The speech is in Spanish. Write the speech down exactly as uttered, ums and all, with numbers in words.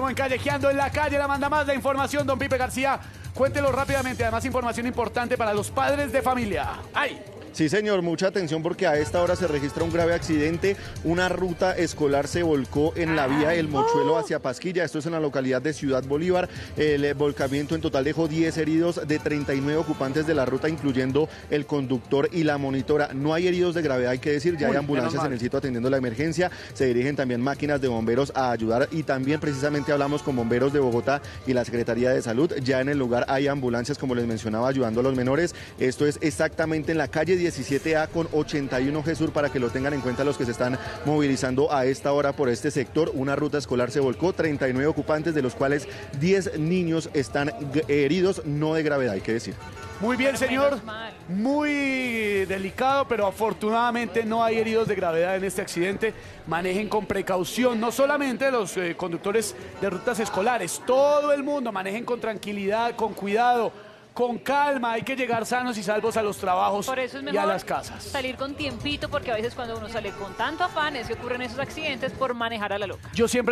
En Callejeando en la calle, la manda más la información, don Pipe García. Cuéntelo rápidamente, además información importante para los padres de familia. ¡Ay! Sí, señor, mucha atención porque a esta hora se registra un grave accidente. Una ruta escolar se volcó en la vía El Mochuelo hacia Pasquilla. Esto es en la localidad de Ciudad Bolívar. El volcamiento en total dejó diez heridos de treinta y nueve ocupantes de la ruta, incluyendo el conductor y la monitora. No hay heridos de gravedad, hay que decir. Ya hay ambulancias en el sitio atendiendo la emergencia. Se dirigen también máquinas de bomberos a ayudar y también precisamente hablamos con bomberos de Bogotá y la Secretaría de Salud. Ya en el lugar hay ambulancias, como les mencionaba, ayudando a los menores. Esto es exactamente en la calle diecisiete A con ochenta y uno G Sur, para que lo tengan en cuenta los que se están movilizando a esta hora por este sector. Una ruta escolar se volcó, treinta y nueve ocupantes, de los cuales diez niños están heridos, no de gravedad, hay que decir. Muy bien, señor. Muy delicado, pero afortunadamente no hay heridos de gravedad en este accidente. Manejen con precaución, no solamente los eh, conductores de rutas escolares, todo el mundo manejen con tranquilidad, con cuidado, con calma. Hay que llegar sanos y salvos a los trabajos Por eso es y mejor a las casas. salir con tiempito, porque a veces cuando uno sale con tanto afán es que ocurren esos accidentes por manejar a la loca. Yo siempre